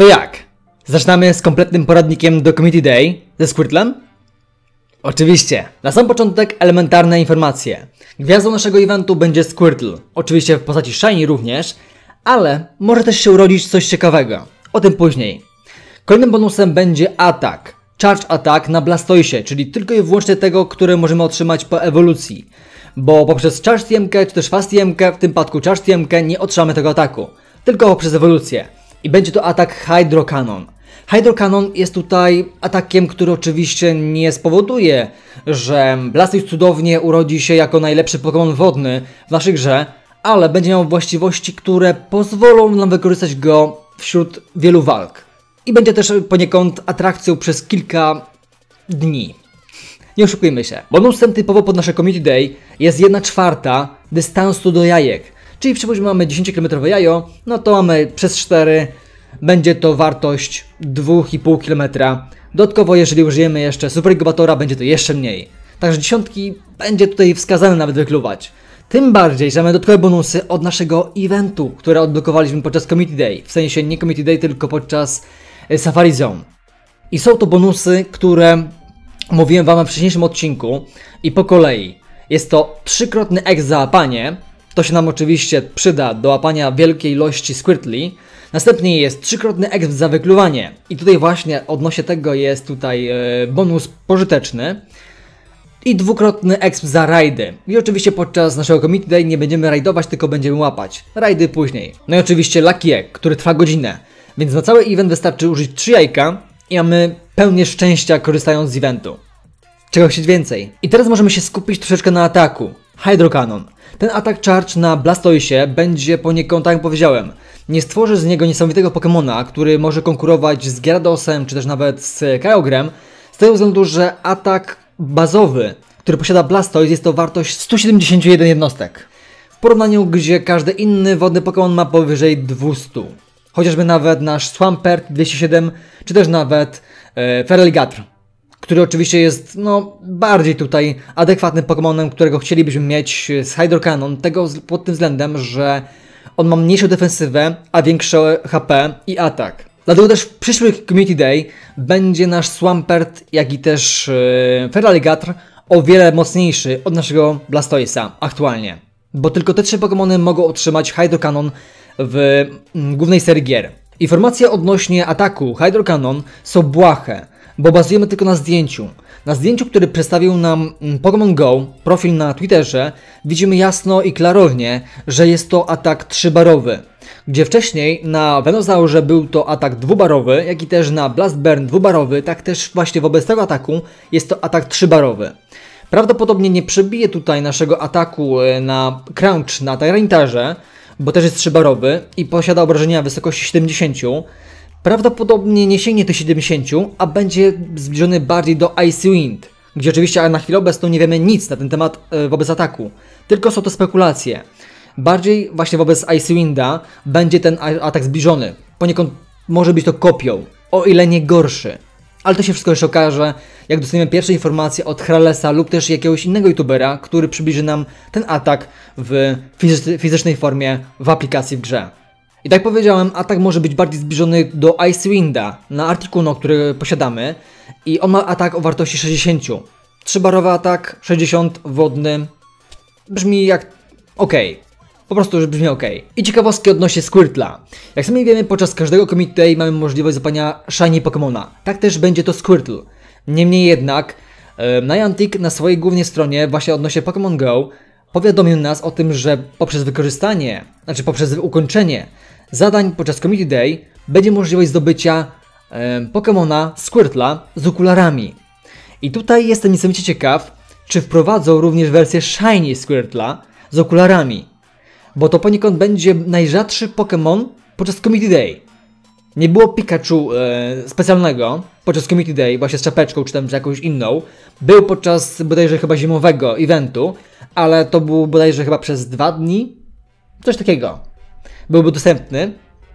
jak? Zaczynamy z kompletnym poradnikiem do Community Day ze Squirtlem? Oczywiście. Na sam początek elementarne informacje. Gwiazdą naszego eventu będzie Squirtle. Oczywiście w postaci Shiny również, ale może też się urodzić coś ciekawego. O tym później. Kolejnym bonusem będzie atak. Charge Attack na Blastoisie, czyli tylko i wyłącznie tego, które możemy otrzymać po ewolucji. Bo poprzez Charge TMK czy też Fast TMK, w tym przypadku Charge TMK, nie otrzymamy tego ataku. Tylko poprzez ewolucję. I będzie to atak Hydro Cannon. Hydro Cannon jest tutaj atakiem, który oczywiście nie spowoduje, że Blastoise cudownie urodzi się jako najlepszy Pokémon wodny w naszej grze, ale będzie miał właściwości, które pozwolą nam wykorzystać go wśród wielu walk. I będzie też poniekąd atrakcją przez kilka dni. Nie oszukujmy się. Bonusem typowo pod nasze Community Day jest 1/4 dystansu do jajek. Czyli przypuśćmy mamy 10 km jajo, no to mamy przez 4, będzie to wartość 2,5 km. Dodatkowo jeżeli użyjemy jeszcze Super Inkubatora, będzie to jeszcze mniej. Także dziesiątki będzie tutaj wskazane nawet wykluwać. Tym bardziej, że mamy dodatkowe bonusy od naszego eventu, które odblokowaliśmy podczas Community Day. W sensie nie Community Day, tylko podczas Safari Zone. I są to bonusy, które mówiłem wam w wcześniejszym odcinku i po kolei. Jest to 3-krotny X za łapanie. To się nam oczywiście przyda do łapania wielkiej ilości Squirtli. Następnie jest 3-krotny exp za wykluwanie. I tutaj właśnie odnośnie tego jest tutaj bonus pożyteczny. I 2-krotny exp za rajdy. I oczywiście podczas naszego Community Day nie będziemy rajdować, tylko będziemy łapać. Rajdy później. No i oczywiście Lucky Egg, który trwa godzinę. Więc na cały event wystarczy użyć 3 jajka i mamy pełnię szczęścia korzystając z eventu. Czego chcieć więcej? I teraz możemy się skupić troszeczkę na ataku. Hydro Cannon. Ten atak Charge na Blastoisie będzie poniekąd, tak jak powiedziałem, nie stworzy z niego niesamowitego Pokemona, który może konkurować z Gyaradosem, czy też nawet z Kyogrem, z tego względu, że atak bazowy, który posiada Blastoise, jest to wartość 171 jednostek. W porównaniu, gdzie każdy inny wodny Pokemon ma powyżej 200. Chociażby nawet nasz Swampert 207, czy też nawet Feraligatr, który oczywiście jest bardziej tutaj adekwatnym Pokemonem, którego chcielibyśmy mieć z Hydro Cannon, tego pod tym względem, że on ma mniejszą defensywę, a większe HP i atak. Dlatego też w przyszłym Community Day będzie nasz Swampert, jak i też Feraligatr o wiele mocniejszy od naszego Blastoise'a aktualnie. Bo tylko te 3 Pokemony mogą otrzymać Hydro Cannon w głównej serii gier. Informacje odnośnie ataku Hydro Cannon są błahe, bo bazujemy tylko na zdjęciu. Na zdjęciu, który przedstawił nam Pokémon Go, profil na Twitterze, widzimy jasno i klarownie, że jest to atak 3-barowy. Gdzie wcześniej na Venusaurze był to atak 2-barowy, jak i też na Blast Burn 2-barowy, tak też właśnie wobec tego ataku jest to atak 3-barowy. Prawdopodobnie nie przebije tutaj naszego ataku na Crunch na Tyranitarze, bo też jest 3-barowy i posiada obrażenia w wysokości 70. Prawdopodobnie nie sięgnie tych 70, a będzie zbliżony bardziej do Icy Wind, gdzie oczywiście na chwilę obecną nie wiemy nic na ten temat wobec ataku, tylko są to spekulacje. Bardziej właśnie wobec Icy Winda będzie ten atak zbliżony, poniekąd może być to kopią, o ile nie gorszy. Ale to się wszystko jeszcze okaże, jak dostaniemy pierwsze informacje od Hralesa lub też jakiegoś innego youtubera, który przybliży nam ten atak w fizycznej formie w aplikacji w grze. I tak jak powiedziałem, atak może być bardziej zbliżony do Icy Winda na Articuno, który posiadamy. I on ma atak o wartości 60. 3-barowy atak, 60 wodny. Brzmi jak okej. Po prostu brzmi okej. I ciekawostki odnośnie Squirtla. Jak sami wiemy, podczas każdego Community Day mamy możliwość zapania Shiny Pokemona. Tak też będzie to Squirtle. Niemniej jednak Niantic na swojej głównej stronie, właśnie odnośnie Pokémon Go, powiadomił nas o tym, że poprzez wykorzystanie, poprzez ukończenie zadań podczas Community Day będzie możliwość zdobycia Pokemona Squirtla z okularami. I tutaj jestem niesamowicie ciekaw, czy wprowadzą również wersję Shiny Squirtla z okularami. Bo to poniekąd będzie najrzadszy Pokémon podczas Community Day. Nie było Pikachu specjalnego podczas Community Day, właśnie z czapeczką czy tam z jakąś inną. Był podczas bodajże chyba zimowego eventu, ale to był bodajże chyba przez 2 dni. Coś takiego. Byłby dostępny.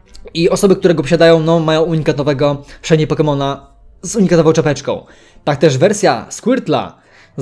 I osoby, które go posiadają, mają unikatowego Shiny Pokémona z unikatową czapeczką. Tak też wersja Squirtla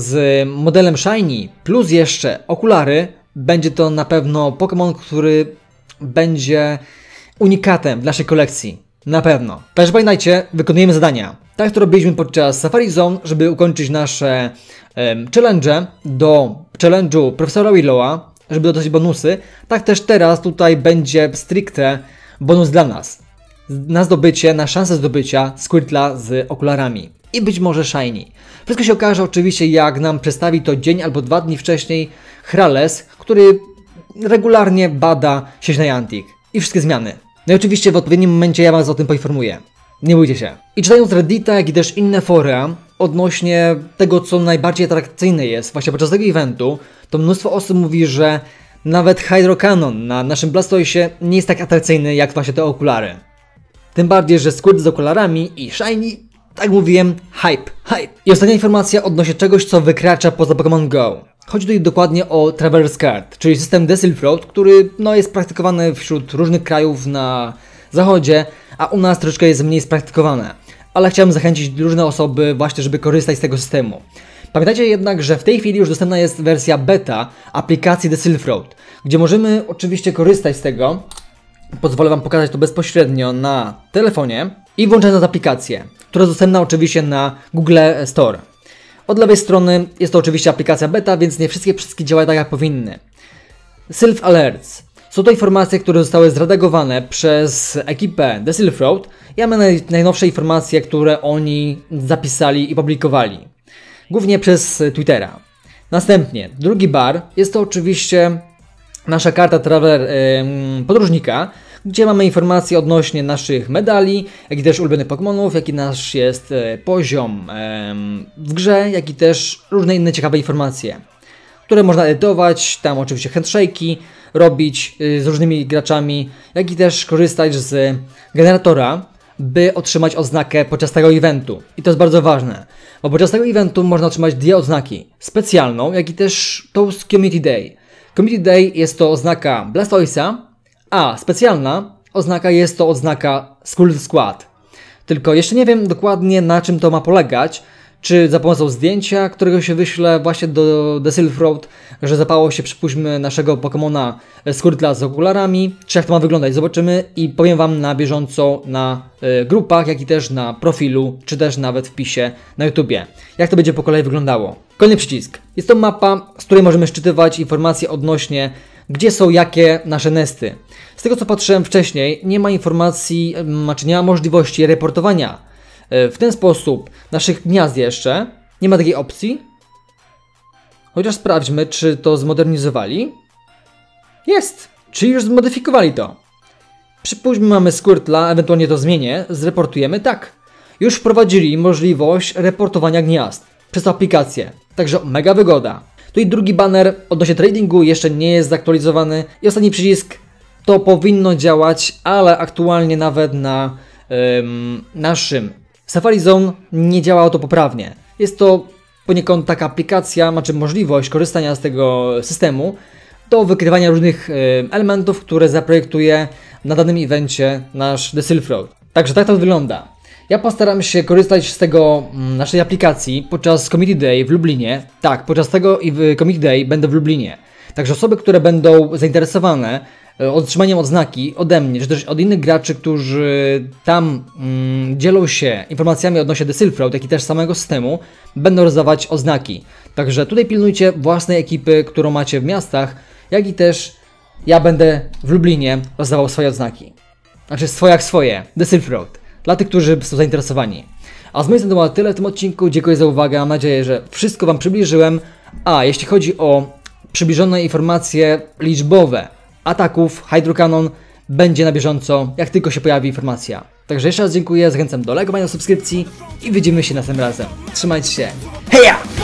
z modelem Shiny plus jeszcze okulary, będzie to na pewno Pokémon, który będzie unikatem w naszej kolekcji. Na pewno. Także pamiętajcie, wykonujemy zadania. Tak jak to robiliśmy podczas Safari Zone, żeby ukończyć nasze challenge do challenge'u Profesora Willowa, żeby dodać bonusy. Tak też teraz tutaj będzie stricte bonus dla nas. Na zdobycie, na szansę zdobycia Squirtla z okularami. I być może Shiny. Wszystko się okaże oczywiście, jak nam przedstawi to dzień albo 2 dni wcześniej Hrales, który regularnie bada sieć Niantic i wszystkie zmiany. No i oczywiście w odpowiednim momencie ja Was o tym poinformuję. Nie bójcie się. I czytając Reddita, jak i też inne fora odnośnie tego, co najbardziej atrakcyjne jest właśnie podczas tego eventu, to mnóstwo osób mówi, że nawet Hydro Cannon na naszym Blastoisie nie jest tak atrakcyjny jak właśnie te okulary. Tym bardziej, że Squirt z okularami i Shiny, tak mówiłem, hype. I ostatnia informacja odnośnie czegoś, co wykracza poza Pokémon Go. Chodzi tutaj dokładnie o Traveler's Card, czyli system Decilfroad, który jest praktykowany wśród różnych krajów na zachodzie, a u nas troszeczkę jest mniej spraktykowane. Ale chciałem zachęcić różne osoby właśnie, żeby korzystać z tego systemu. Pamiętajcie jednak, że w tej chwili już dostępna jest wersja beta aplikacji Decilfroad, gdzie możemy oczywiście korzystać z tego. Pozwolę Wam pokazać to bezpośrednio na telefonie i włączając aplikację, która jest dostępna oczywiście na Google Store. Od lewej strony jest to oczywiście aplikacja beta, więc nie wszystkie przyciski działają tak jak powinny. Self Alerts. Są to informacje, które zostały zredagowane przez ekipę Decilfroad i mamy najnowsze informacje, które oni zapisali i publikowali. Głównie przez Twittera. Następnie, drugi bar jest to oczywiście nasza karta Traveler podróżnika, gdzie mamy informacje odnośnie naszych medali, jak i też ulubionych Pokémonów, jaki nasz jest poziom w grze, jak i też różne inne ciekawe informacje, które można edytować, tam oczywiście handshake'i robić z różnymi graczami, jak i też korzystać z generatora, by otrzymać odznakę podczas tego eventu. I to jest bardzo ważne, bo podczas tego eventu można otrzymać 2 odznaki, specjalną, jak i też tą z Community Day. Community Day jest to oznaka Blastoisa, a specjalna oznaka jest to oznaka Skull Squad. Tylko jeszcze nie wiem dokładnie, na czym to ma polegać. Czy za pomocą zdjęcia, którego się wyśle właśnie do Decilfroad, że zapało się, przypuśćmy, naszego Pokemona Squirtla z okularami, czy jak to ma wyglądać, zobaczymy i powiem Wam na bieżąco na grupach, jak i też na profilu, czy też nawet wpisie na YouTubie, jak to będzie po kolei wyglądało. Kolejny przycisk. Jest to mapa, z której możemy szczytywać informacje odnośnie, gdzie są jakie nasze nesty. Z tego co patrzyłem wcześniej, nie ma informacji, czy nie ma możliwości reportowania w ten sposób naszych gniazd jeszcze. Nie ma takiej opcji. Chociaż sprawdźmy, czy to zmodernizowali. Jest! Czyli już zmodyfikowali to. Przypuśćmy, mamy Squirtla, ewentualnie to zmienię, zreportujemy. Tak. Już wprowadzili możliwość reportowania gniazd przez aplikację. Także mega wygoda. Tu i drugi banner odnośnie tradingu jeszcze nie jest zaktualizowany. I ostatni przycisk, to powinno działać, ale aktualnie nawet na naszym Safari Zone nie działało to poprawnie. Jest to poniekąd taka aplikacja, znaczy możliwość korzystania z tego systemu do wykrywania różnych elementów, które zaprojektuje na danym evencie nasz Decilfroad. Także tak to wygląda. Ja postaram się korzystać z tego naszej aplikacji podczas Community Day w Lublinie. Tak, podczas tego Community Day będę w Lublinie. Także osoby, które będą zainteresowane otrzymaniem odznaki ode mnie, czy też od innych graczy, którzy tam dzielą się informacjami odnośnie Decilfroad, jak i też samego systemu, będą rozdawać odznaki. Także tutaj pilnujcie własnej ekipy, którą macie w miastach, jak i też ja będę w Lublinie rozdawał swoje odznaki. Znaczy swoje, Decilfroad, dla tych, którzy są zainteresowani. A z mojej strony to tyle w tym odcinku, dziękuję za uwagę, mam nadzieję, że wszystko Wam przybliżyłem. A jeśli chodzi o przybliżone informacje liczbowe ataków, Hydro Cannon będzie na bieżąco, jak tylko się pojawi informacja. Także jeszcze raz dziękuję, zachęcam do lajkowania, subskrypcji i widzimy się następnym razem. Trzymajcie się, heja!